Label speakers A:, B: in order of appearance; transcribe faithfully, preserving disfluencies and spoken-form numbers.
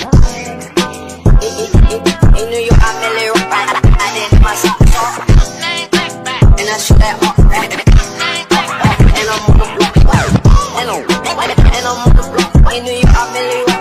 A: In New York, I'm Millie Rock. I did my socks off, and I shoot that off. And I'm on the block, and I'm, and I'm on the block. In New York, I'm Millie Rock.